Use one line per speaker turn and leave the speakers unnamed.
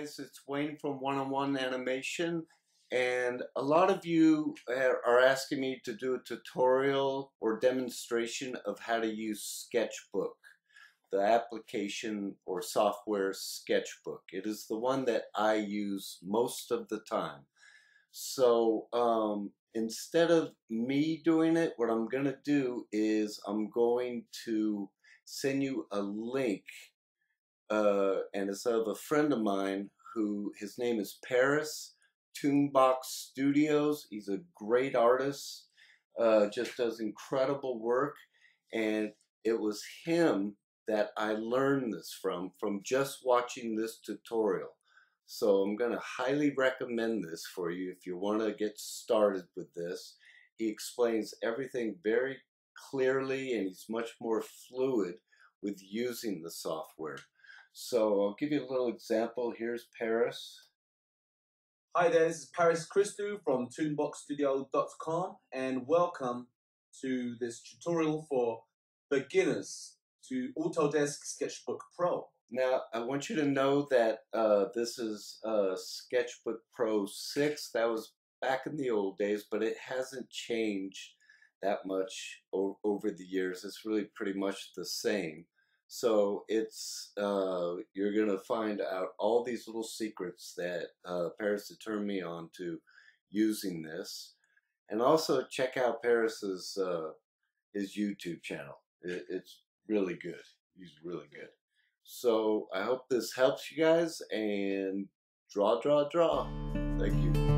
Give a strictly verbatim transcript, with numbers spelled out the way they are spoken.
guys, it's Wayne from One-on-One Animation, and a lot of you are asking me to do a tutorial or demonstration of how to use Sketchbook, the application or software Sketchbook. It is the one that I use most of the time. So um, instead of me doing it, what I'm going to do is I'm going to send you a link. Uh, and it's of a friend of mine who, his name is Paris, Toonbox Studios. He's a great artist, uh, just does incredible work, and it was him that I learned this from, from just watching this tutorial. So I'm going to highly recommend this for you if you want to get started with this. He explains everything very clearly, and he's much more fluid with using the software. So I'll give you a little example. Here's Paris.
Hi there, this is Paris Christou from toonbox studio dot com, and welcome to this tutorial for beginners to Autodesk Sketchbook Pro.
Now, I want you to know that uh, this is uh, Sketchbook Pro six. That was back in the old days, but it hasn't changed that much over the years. It's really pretty much the same. So it's uh, you're gonna find out all these little secrets that uh, Paris had turned me on to using this, and also check out Paris's uh, his YouTube channel. It, it's really good. He's really good. So I hope this helps you guys, and draw, draw, draw. Thank you.